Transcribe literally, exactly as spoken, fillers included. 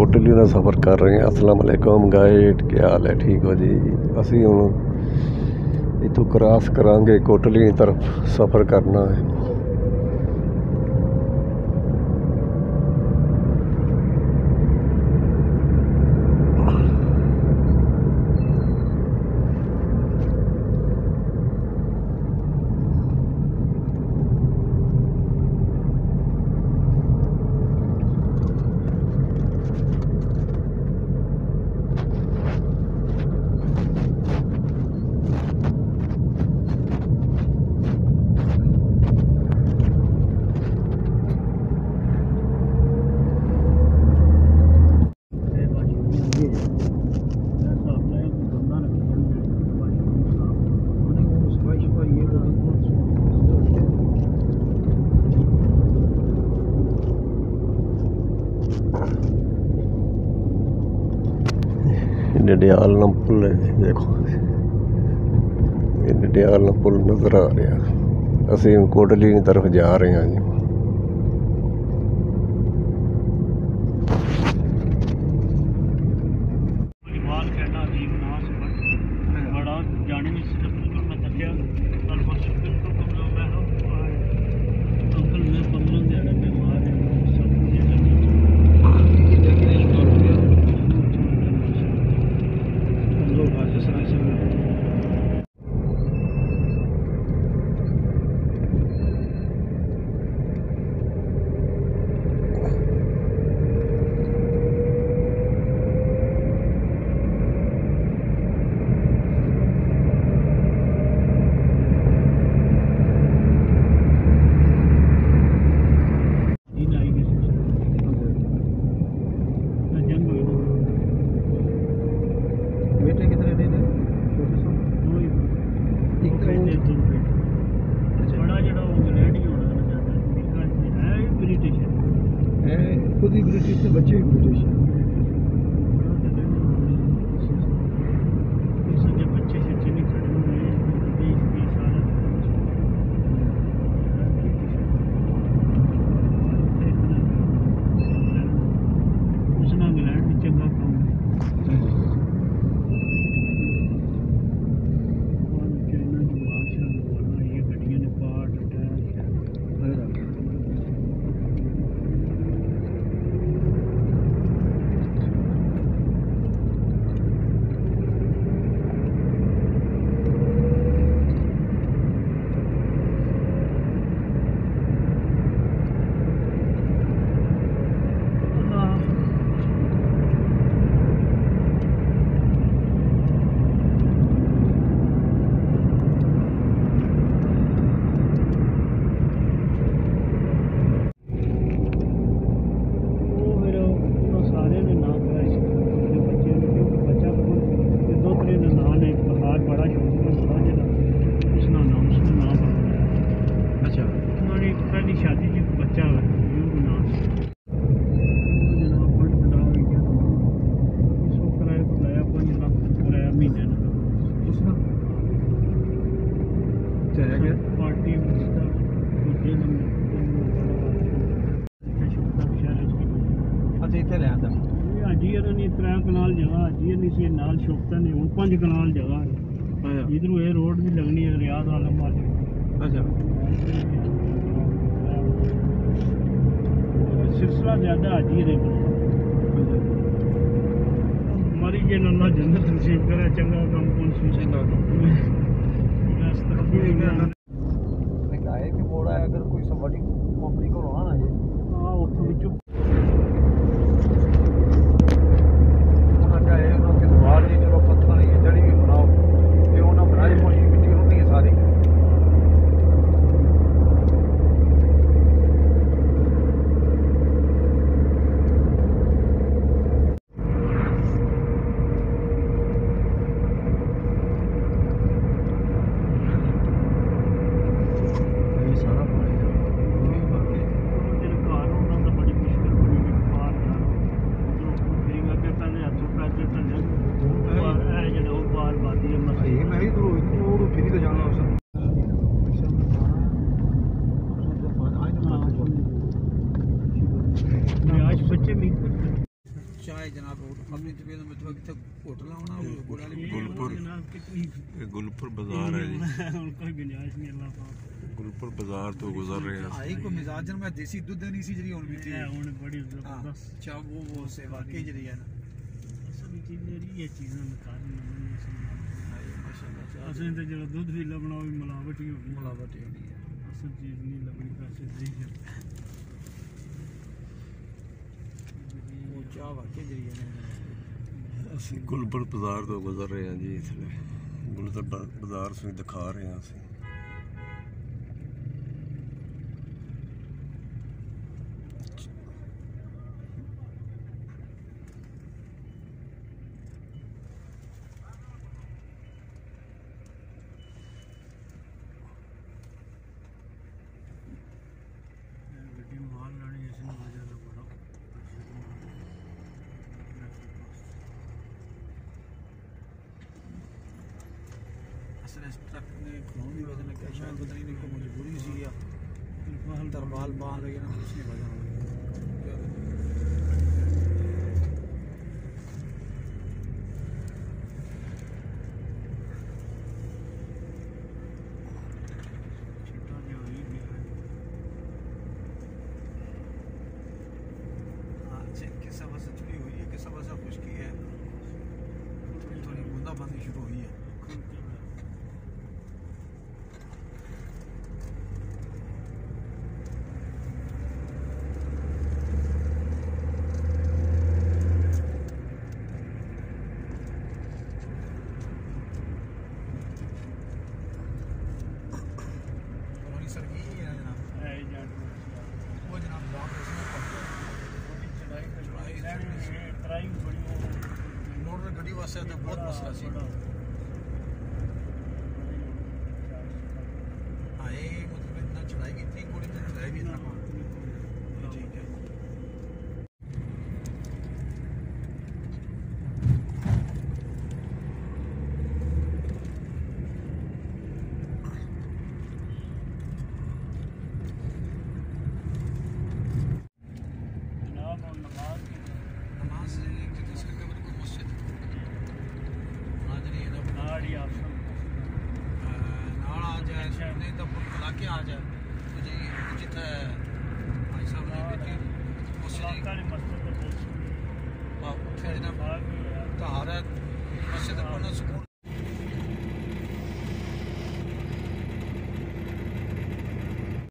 ਕੋਟਲੀ ਦਾ ਸਫ਼ਰ ਕਰ ਰਹੇ ਹਾਂ। अस्सलाम वालेकुम गाइड, क्या हाल है? ठीक हो जी। ਅਸੀਂ ਹੁਣ ਇੱਥੋਂ ਕ੍ਰਾਸ ਕਰਾਂਗੇ, ਕੋਟਲੀ ਦੀ ਤਰਫ ਸਫ਼ਰ ਕਰਨਾ ਹੈ। डडियाला पुल है, देखो ये डडियाला पुल नज़र आ रहा। असी कोटली की तरफ जा रहे हैं जी। खुद ही ब्रिटिश थे, बच्चे भी ब्रिटिश हैं। कनाल जगह जी नहीं नाल शोकता ने हूँ पांच कनाल जगह है। इधरों ये रोड भी लगनी है रियाद आलम वाली। अच्छा सिलसिला ज्यादा हाजी है मरी के नल्ला जन्नत नसीब करे चंगा काम कौन सी गाय भी मोड़ा है। अगर कोई सवारी कंपनी को आना है हाँ उतो विचों सारा पानी जनाब रोड अपनी तबीयत में तो कितने होटल आना गोला गुलपुर जनाब कितनी ये गुलपुर बाजार है जी उनका गुंजाइश नहीं अल्लाह पाक गुलपुर बाजार तो गुजर रहे हैं आई को मिजाजन में देसी दूध नहीं सी जरी हुन भी थी है हुन बड़ी जबरदस्त अच्छा वो वो से वाकई जरी है ना असल चीज मेरी ये चीज़ें निकाल माशाल्लाह असल तो जो दूध भी लबना वो मिलावट ही होगी मिलावट होनी है असल चीज़ नहीं लबनी पैसे सही है वो चाह वाकई जरी है ਅਸੀਂ ਗੁਲਪੁਰ ਬਾਜ਼ਾਰ ਤੋਂ ਗੁਜ਼ਰ ਰਹੇ ਹਾਂ ਜੀ इसलिए ਗੁਲਪੁਰ ਬਾਜ਼ਾਰ से दिखा रहे हैं ਅਸੀਂ गड्डी माल लाने जैसे नहीं हो जाता बड़ा असल इस ट्रक ने खलों की वजह क्या शायद पता नहीं को मजबूरी सी या तरपाल बांध लगे ना उसकी वजह किस वजह से चुरी हुई है किस वजह से खुशकी है थोड़ी थोड़ी बूंदाबांदी शुरू हुई है सर की है जनाब वो जनाब बहुत मोटर गड्डी वास्ते तो बहुत मसला सी आए मतलब इतना चढ़ाई की थी कोड़ी तो चढ़ाई भी इतना ठीक है नमाज जिस करके मेरे को मस्जिद नाजरी है ना नाड़ी ऑप्शन नाल आ जाए नहीं तो बुला के आ जाए तो जी जिथे भाई साहब ने बेटी मस्जिद सरकारी मस्जिद तो बहुत उठे ना बाग तारत मस्जिद को ना सुकून